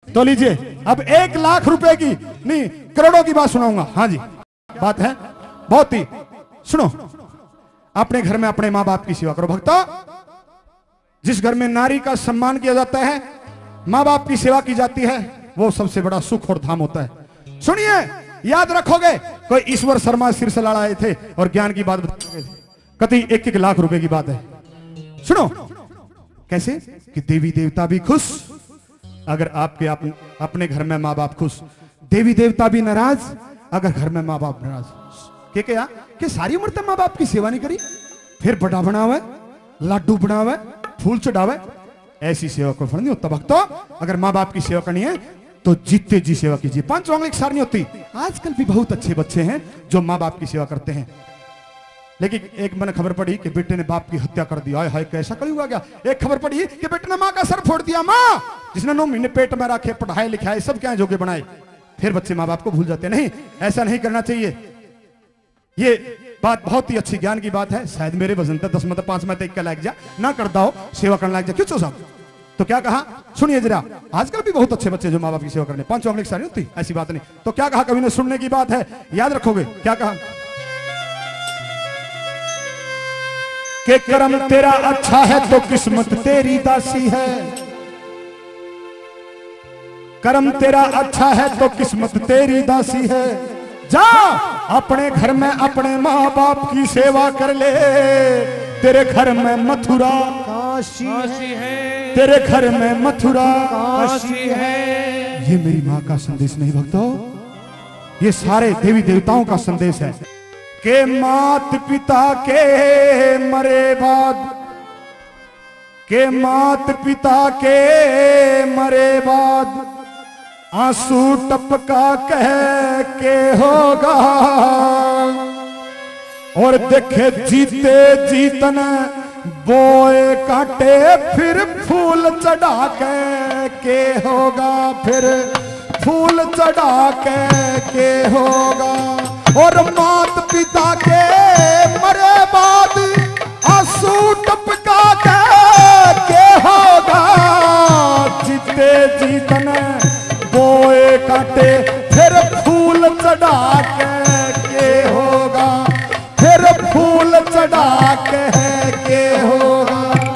तो लीजिए अब 1 लाख रुपए की नहीं करोड़ों की बात सुनाऊंगा। हाँ जी बात है बहुत ही, सुनो। अपने घर में अपने माँ बाप की सेवा करो भक्तों। जिस घर में नारी का सम्मान किया जाता है, माँ बाप की सेवा की जाती है, वो सबसे बड़ा सुख और धाम होता है। सुनिए याद रखोगे, कोई ईश्वर शर्मा सिर से लड़ाए थे और ज्ञान की बात बताओगे, कति 1-1 लाख रुपए की बात है। सुनो कैसे कि देवी देवता भी खुश अगर आपके अपने घर में माँ बाप खुश, देवी देवता भी नाराज अगर घर में माँ बाप नाराज। क्या कि सारी उम्र तक माँ बाप की सेवा नहीं करी, फिर बड़ा बनावे, लाडू बनावे, फूल चढ़ावे, ऐसी सेवा को फल नहीं होता भक्तों। अगर माँ बाप की सेवा करनी है तो जीते जी सेवा कीजिए। 5 उंगली सार नहीं होती। आजकल भी बहुत अच्छे बच्चे हैं जो माँ बाप की सेवा करते हैं, लेकिन एक मैंने खबर पड़ी कि बेटे ने बाप की हत्या कर दी। हाय कैसा कलयुग आ गया। एक खबर पड़ी कि बेटे ने माँ का सर फोड़ दिया। माँ जिसने 9 महीने पेट में रखे, पढ़ाए लिखाए, सब क्या जोगे बनाए, फिर बच्चे माँ बाप को भूल जाते। नहीं, ऐसा नहीं करना चाहिए। ये बात बहुत ही अच्छी ज्ञान की बात है। शायद मेरे वजन तक 10 में 5 में 1 का लाग जा ना करता हो, सेवा करने लाग जा। क्यों साहब? तो क्या कहा सुनिए जरा। आजकल भी बहुत अच्छे बच्चे जो माँ बाप की सेवा करने 5 उंगली सारी होती, ऐसी बात नहीं। तो क्या कहा कभी ने, सुनने की बात है, याद रखोगे क्या कहा कि कर्म तेरा अच्छा है तो किस्मत तेरी दासी है। कर्म तेरा अच्छा है तो किस्मत तेरी दासी है। जा अपने घर में अपने माँ बाप की सेवा कर ले, तेरे घर में मथुरा काशी है, तेरे घर में मथुरा काशी है। ये मेरी माँ का संदेश नहीं भक्तों, ये सारे देवी देवताओं का संदेश है कि मात पिता के मरे बाद, के मात पिता के मरे बाद आंसू टपका कह के होगा, और देखे जीते जीतन बोए काटे फिर फूल चढ़ा के होगा, फिर फूल चढ़ा के होगा। और मात पिता के मरे बाद आंसू टपका के होगा, जीते जीतन बोए काटे फिर फूल चढ़ा के होगा, फिर फूल चढ़ा के होगा।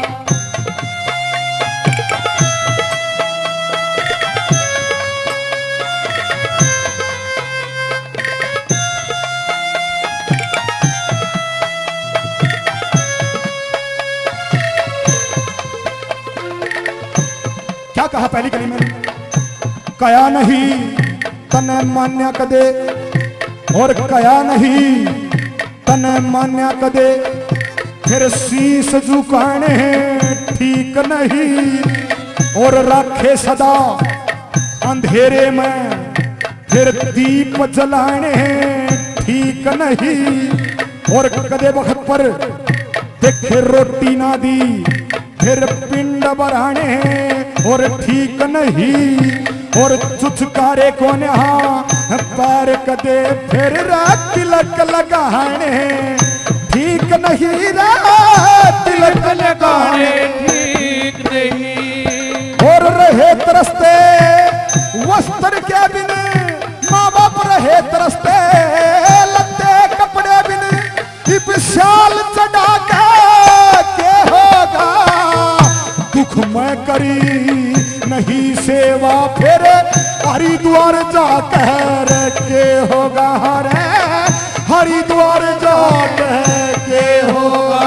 क्या कहा पहली कड़ी में? कया नहीं तने मान्या कदे, और कया नहीं तने मान्या कदे, फिर शीश झुकाने ठीक नहीं, और रखे सदा अंधेरे में फिर दीप जलाने ठीक नहीं, और कदे वक्त पर देखे रोटी ना दी फिर पिंड बढ़ाने और ठीक नहीं, और चुचकारे को नहा पैर कदे फिर तिलक लगाने ठीक नहीं, तिलक लगाने ठीक नहीं। और रहे तरसते वस्त्र के बिन माँ बाप, रहे तरसते लत्ते कपड़े बिन, विशाल चढ़ा के होगा, दुख मैं करी नहीं सेवा फिर हरिद्वार जाकर के होगा, रे हरिद्वार जाकर के होगा।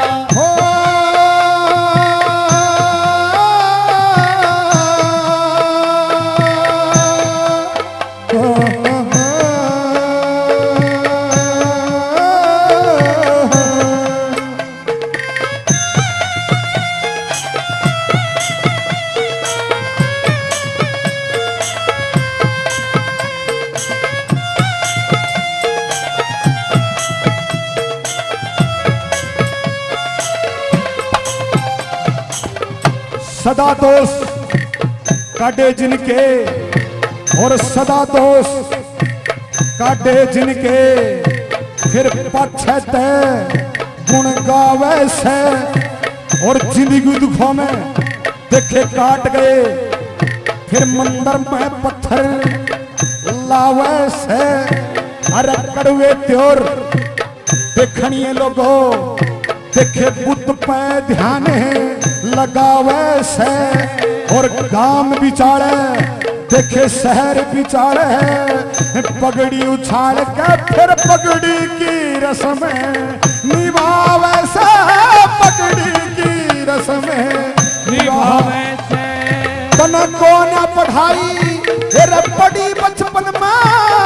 सदा दोष काटे जिनके, और सदा दोष काटे जिनके, फिर पछते गुण गावे से, और जिंदगी दुखों में देखे काट गए फिर मंदिर में पत्थर लावे से, अरे कड़वे त्योर देखनिए लोगो, देखे बुद्ध पे ध्यान लगावे से, और गांव बिचारे देखे शहर बिचारे, पगड़ी उछाल के फिर पगड़ी की रस्म निभावे से, पगड़ी की रस्म निभावे से। तन को न पढ़ाई फिर पढ़ी बचपन में,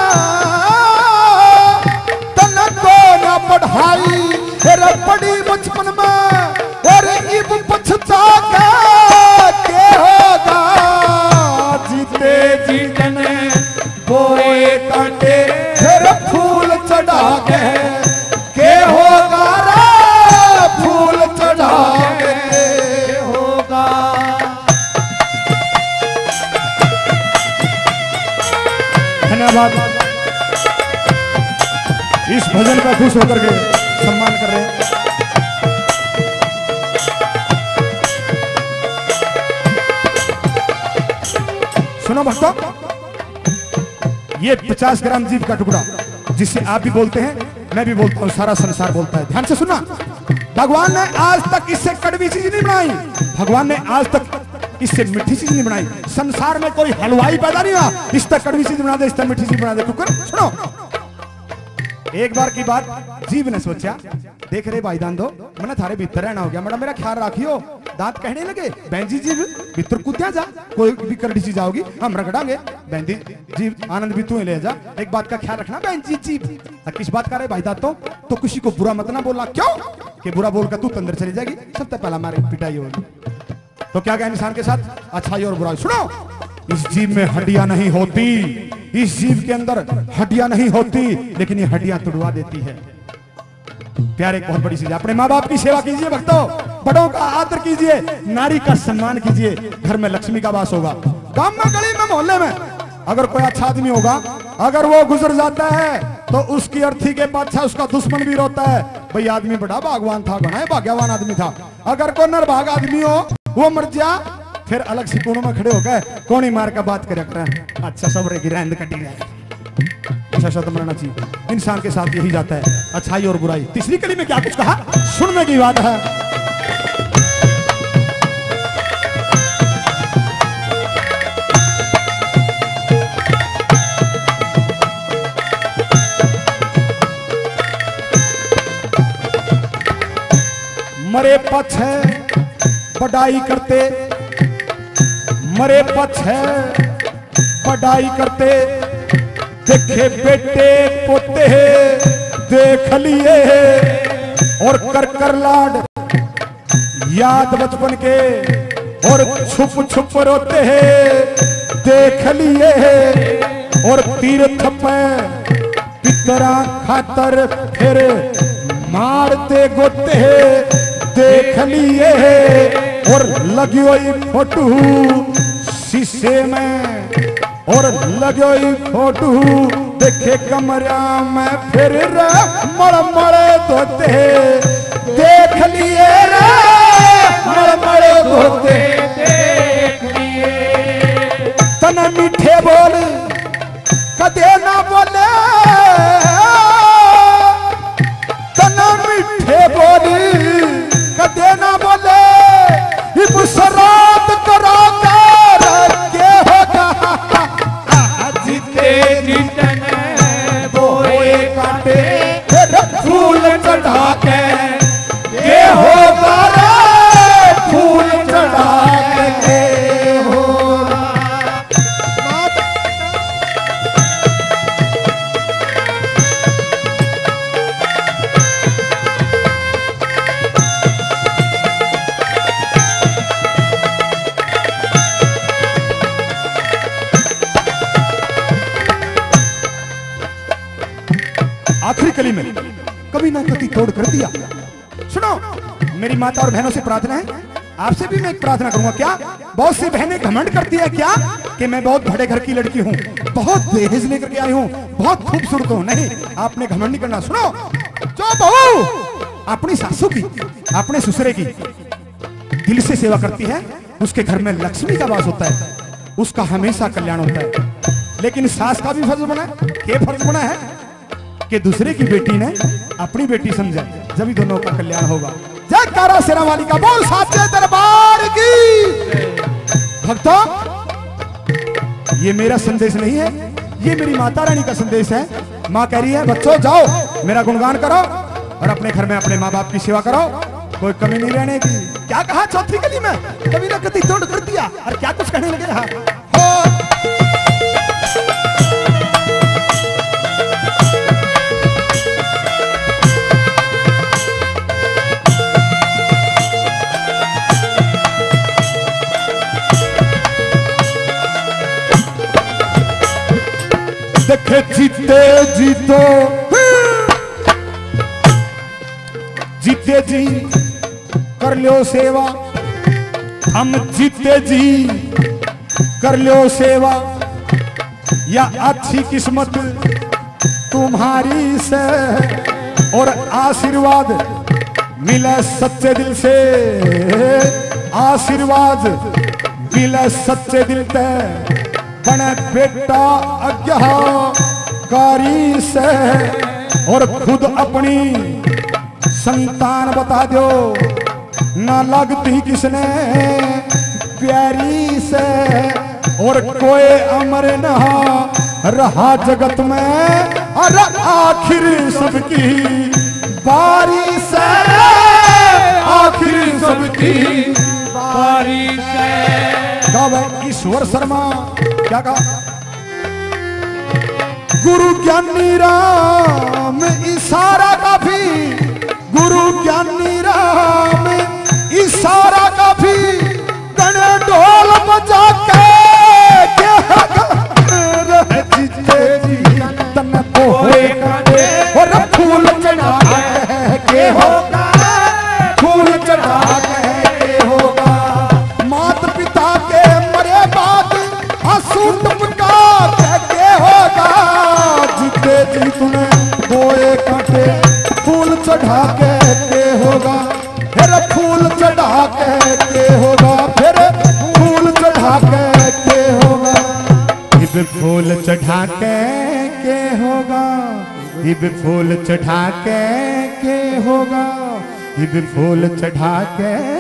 तन को न पढ़ाई फिर पढ़ी बचपन में, और इब पछता के होगा, जीते जीतन बोए कांटे फिर फूल चढ़ा के होगा रे, फूल चढ़ा के होगा। धन्यवाद। इस भजन का खुश होकर के सम्मान कर रहे हैं। सुनो भक्तों, ये 50 ग्राम जीव का टुकड़ा जिसे आप भी बोलते हैं, मैं भी बोलता हूं, सारा संसार बोलता है। ध्यान से सुनना, भगवान ने आज तक इससे कड़वी चीज नहीं बनाई, भगवान ने आज तक इससे मीठी चीज नहीं बनाई। संसार में कोई हलवाई पैदा नहीं हुआ इस तक कड़वी चीज बना दे, इस तक मीठी चीज बना दे। टुकड़ सुनो, एक बार की बात, जीव ने सोचा, देख रहे भाई दान दो, मैंने थारे भीतर रहना हो गया, मैडम मेरा ख्याल रखियो। दांत कहने लगे, बैंजी जीव भीतर कूद्या जा, कोई भी करड़ी चीज आओगी हम रगड़ांगे, बैंजी जीव आनंद भी तू ले जा, एक बात का ख्याल रखना बैंजी जीव। किस बात का रहे भाई दांत तो किसी को बुरा मत ना बोलना, क्यों कि बुरा बोलकर तू अंदर चली जाएगी, सबसे पहला हमारी पिटाई होगी। तो क्या क्या इंसान के साथ अच्छाई और बुराई। सुनो, इस जीव में हड्डियां नहीं होती, इस जीव के अंदर हड्डियां नहीं होती, लेकिन ये हड्डियां तुड़वा देती है। प्यार एक बहुत बड़ी चीज है। अपने माँ बाप की सेवा कीजिए भक्तों, बड़ों का आदर कीजिए, नारी का सम्मान कीजिए, घर में लक्ष्मी का वास होगा। गांव में, गली में, मोहल्ले में अगर कोई अच्छा आदमी होगा, अगर वो गुजर जाता है तो उसकी अर्थी के पाछा उसका दुश्मन भी रोता है, भाई आदमी बड़ा भागवान था, बड़ा भाग्यवान आदमी था। अगर कोई नरभाग आदमी हो, वो मर जा, फिर अलग से कोनों में खड़े हो गए, कौन ही मार का बात करे, अच्छा सब रहेगी, रहंद कटी रहे, अच्छा शब्द मरना चाहिए। इंसान के साथ यही जाता है, अच्छाई और बुराई। तीसरी कली में क्या कुछ कहा, सुनने की बात है। मरे पछ पढ़ाई करते, मरे पछ पढ़ाई करते, देखे बेटे पोते देख लिए, और कर कर लाड याद बचपन के, और छुप छुप रोते हैं देख लिए, और तीर्थ में पितरा खातर फिर मारते गोते हैं देख लिए, और लगी हुई फोटो शीशे में, और लगी हुई फोटो देखे कमरा में, फिर मड़मड़े धोते देख लिए रे, मड़मड़े धोते देख लिए। तना मीठे बोल कदे ना बोले, तना मीठे बोल कदे ना बोले, शराब करा कर के होगा, जीते जीतन बोए काटे फिर फूल चढ़ा के होगा रे, फूल चढ़ा के होगा। आखिरी कली में कभी ना कभी तोड़ कर दिया। सुनो, मेरी माता और बहनों से प्रार्थना है, आपसे भी मैं एक प्रार्थना करूंगा। क्या बहुत सी बहनें घमंड करती है क्या कि मैं बहुत बड़े घर की लड़की हूं, बहुत दहेज लेकर के आई हूं, बहुत खूबसूरत हूं। नहीं, आपने घमंड नहीं करना। सुनो, जो बहू अपनी सासू की, अपने ससुरे की दिल से सेवा करती है, उसके घर में लक्ष्मी का वास होता है। उसका हमेशा कल्याण होता है। लेकिन सास का भी फर्ज बना है। क्या फर्ज बना है कि दूसरे की बेटी ने अपनी बेटी समझे, जब ही दोनों का कल्याण होगा। जयकारा शेरा वाली का बोल साचे दरबार की। भक्तों, ये मेरा संदेश नहीं है, ये मेरी माता रानी का संदेश है। माँ कह रही है बच्चों जाओ मेरा गुणगान करो और अपने घर में अपने माँ बाप की सेवा करो, कोई कमी नहीं रहने की। क्या कहा चौथी गली में, कभी ना कभी तोड़ कर दिया और क्या कुछ कहने लगे। हाँ देखे जीते जीतो जीते जी कर लो सेवा, हम जीते जी कर लो सेवा, या अच्छी किस्मत तुम्हारी से और आशीर्वाद मिले सच्चे दिल से, आशीर्वाद मिले सच्चे दिल से, बने बेटा आज्ञाकारी से और खुद अपनी संतान बता दो ना लगती किसने प्यारी से, और कोई अमर न रहा जगत में और आखिर सबकी बारी से, आखिर सबकी बारी से। ईश्वर शर्मा क्या कहा, गुरु ज्ञानी राम इशारा काफी, गुरु ज्ञानी राम इशारा काफी, गणे ढोल बजा के तन होएगा और फूल चढ़ा के होगा, फूल चढ़ा के होगा, माता पिता के मरे बाद आंसू टपका के होगा, जीते जी तुम्हें बोए काटे फूल चढ़ा के होगा, फिर फूल चढ़ा के होगा, फिर फूल चढ़ा के होगा, इब फूल चढ़ा के होगा, इब फूल चढ़ा के होगा, इब फूल चढ़ा के